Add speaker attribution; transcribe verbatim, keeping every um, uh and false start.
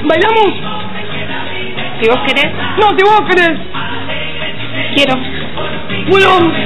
Speaker 1: ¿Bailamos?
Speaker 2: Si vos querés.
Speaker 1: No, si vos querés.
Speaker 2: Quiero.
Speaker 1: Bueno.